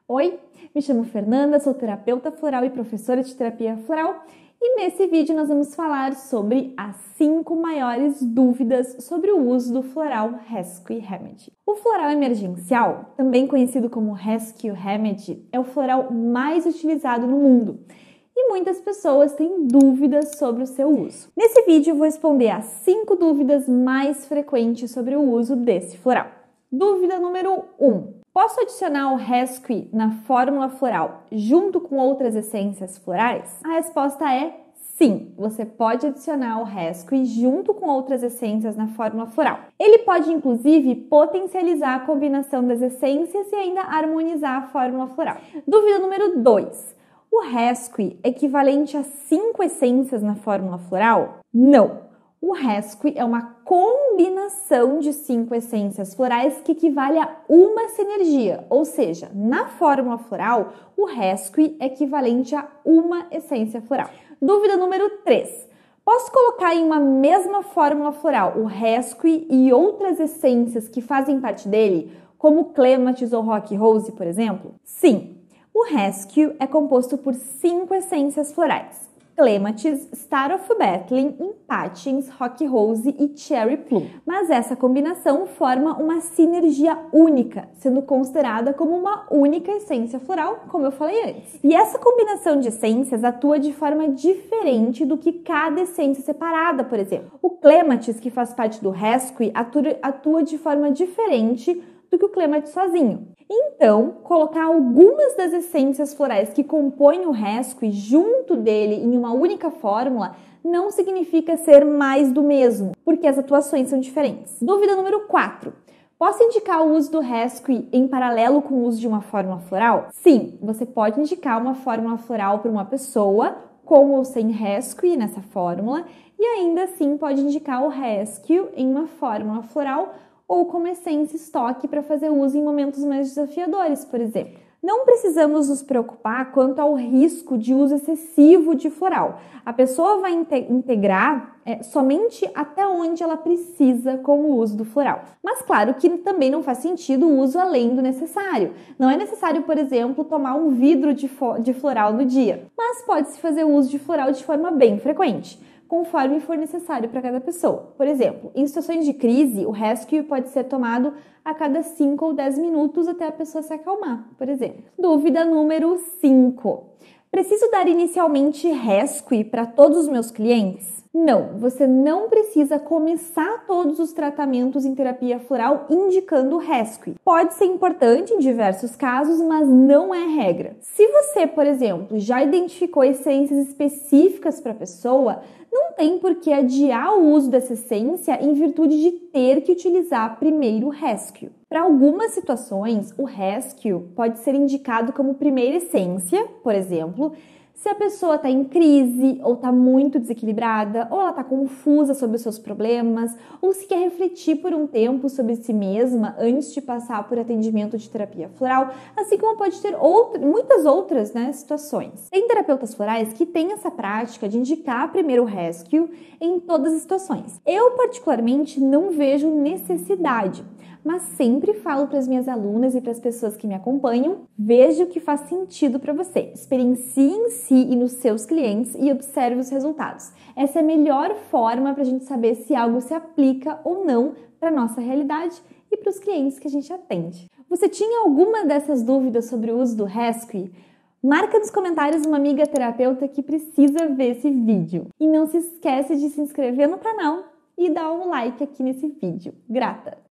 Oi, me chamo Fernanda, sou terapeuta floral e professora de terapia floral e nesse vídeo nós vamos falar sobre as 5 maiores dúvidas sobre o uso do floral Rescue Remedy. O floral emergencial, também conhecido como Rescue Remedy, é o floral mais utilizado no mundo e muitas pessoas têm dúvidas sobre o seu uso. Nesse vídeo eu vou responder as 5 dúvidas mais frequentes sobre o uso desse floral. Dúvida número 1. Posso adicionar o Rescue na fórmula floral junto com outras essências florais? A resposta é sim, você pode adicionar o Rescue junto com outras essências na fórmula floral. Ele pode, inclusive, potencializar a combinação das essências e ainda harmonizar a fórmula floral. Dúvida número 2. O Rescue é equivalente a 5 essências na fórmula floral? Não. O Rescue é uma combinação de 5 essências florais que equivale a uma sinergia, ou seja, na fórmula floral, o Rescue é equivalente a uma essência floral. Dúvida número 3. Posso colocar em uma mesma fórmula floral o Rescue e outras essências que fazem parte dele, como Clematis ou Rock Rose, por exemplo? Sim, o Rescue é composto por 5 essências florais. Clematis, Star of Bethlehem, Impatiens, Rock Rose e Cherry Plum. Mas essa combinação forma uma sinergia única, sendo considerada como uma única essência floral, como eu falei antes. E essa combinação de essências atua de forma diferente do que cada essência separada, por exemplo. O Clematis, que faz parte do Rescue, atua de forma diferente do que o Clematis sozinho. Então, colocar algumas das essências florais que compõem o Rescue junto dele em uma única fórmula não significa ser mais do mesmo, porque as atuações são diferentes. Dúvida número 4. Posso indicar o uso do Rescue em paralelo com o uso de uma fórmula floral? Sim, você pode indicar uma fórmula floral para uma pessoa, com ou sem Rescue nessa fórmula, e ainda assim pode indicar o Rescue em uma fórmula floral ou como essência estoque para fazer uso em momentos mais desafiadores, por exemplo. Não precisamos nos preocupar quanto ao risco de uso excessivo de floral. A pessoa vai integrar somente até onde ela precisa com o uso do floral. Mas claro que também não faz sentido o uso além do necessário. Não é necessário, por exemplo, tomar um vidro de floral no dia, mas pode-se fazer uso de floral de forma bem frequente, conforme for necessário para cada pessoa. Por exemplo, em situações de crise, o Rescue pode ser tomado a cada 5 ou 10 minutos até a pessoa se acalmar, por exemplo. Dúvida número 5. Preciso dar inicialmente Rescue para todos os meus clientes? Não, você não precisa começar todos os tratamentos em terapia floral indicando o Rescue. Pode ser importante em diversos casos, mas não é regra. Se você, por exemplo, já identificou essências específicas para a pessoa, não tem por que adiar o uso dessa essência em virtude de ter que utilizar primeiro o Rescue. Para algumas situações, o Rescue pode ser indicado como primeira essência, por exemplo, se a pessoa está em crise, ou está muito desequilibrada, ou ela está confusa sobre os seus problemas, ou se quer refletir por um tempo sobre si mesma antes de passar por atendimento de terapia floral, assim como pode ter muitas outras situações. Tem terapeutas florais que têm essa prática de indicar primeiro o Rescue em todas as situações. Eu, particularmente, não vejo necessidade, mas sempre falo para as minhas alunas e para as pessoas que me acompanham, veja o que faz sentido para você. Experiencie em si e nos seus clientes e observe os resultados. Essa é a melhor forma para a gente saber se algo se aplica ou não para a nossa realidade e para os clientes que a gente atende. Você tinha alguma dessas dúvidas sobre o uso do Rescue? Marca nos comentários uma amiga terapeuta que precisa ver esse vídeo. E não se esquece de se inscrever no canal e dar um like aqui nesse vídeo. Grata!